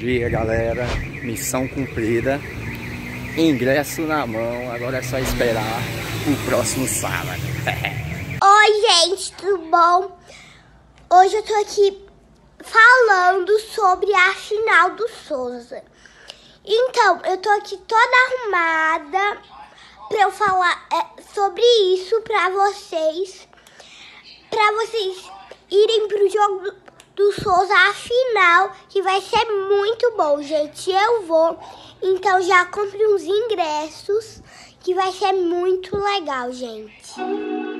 dia, galera. Missão cumprida. Ingresso na mão. Agora é só esperar o próximo sábado. Oi, gente, tudo bom? Hoje eu tô aqui falando sobre a final do Souza. Então, eu tô aqui toda arrumada pra eu falar sobre isso pra vocês irem pro jogo do Souza, a final, que vai ser muito bom, gente. Eu vou, então já compre uns ingressos, que vai ser muito legal, gente.